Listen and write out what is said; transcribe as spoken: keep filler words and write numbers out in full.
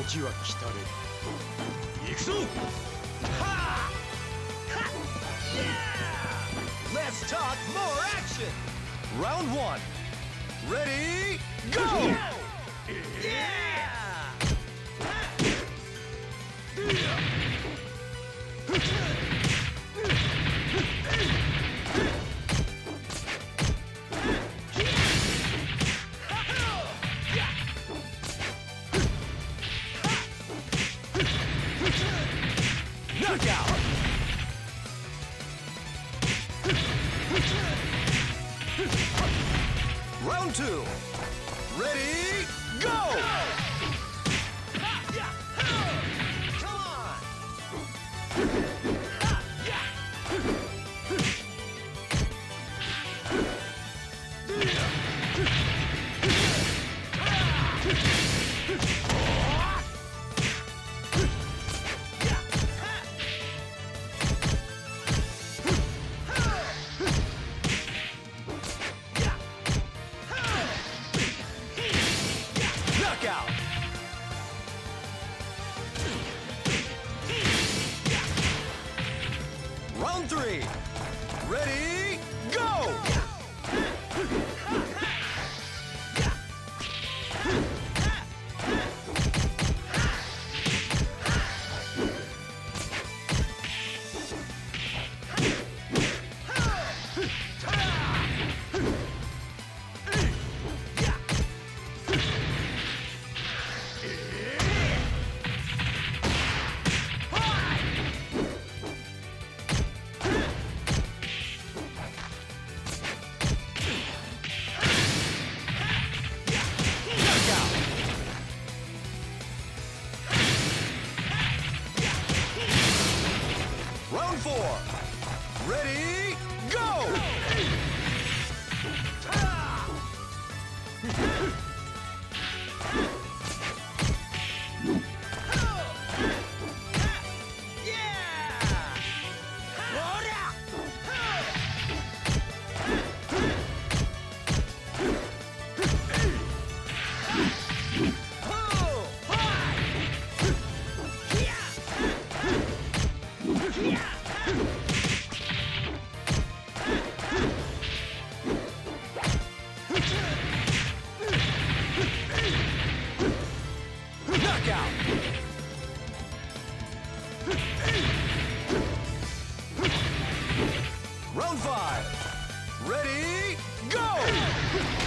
時は来たれ。行くぞ。 Ha! Ha! Yeah! Let's talk more action! Round one. Ready, go! Yeah! Knockout! Round two. Ready, go! Come on! Knockout! Round three. Ready, go! Round four. Ready, go! Knockout! Round five. Ready, go!